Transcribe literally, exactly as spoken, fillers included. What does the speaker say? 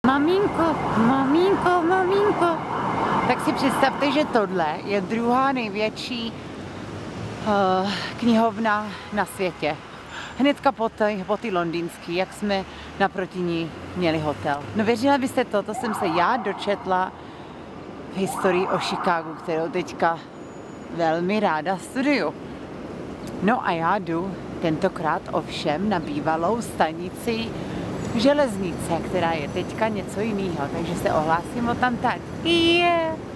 Maminko, maminko, maminko. Tak si představte, že tohle je druhá největší uh, knihovna na světě. Hnedka po té po ty londýnský, jak jsme naproti ní měli hotel. No věřila byste to, to jsem se já dočetla v historii o Chicagu, kterou teďka velmi ráda studuju. No a já jdu tentokrát ovšem na bývalou stanici železnice, která je teďka něco jiného, takže se ohlásím o tam tak. Yeah.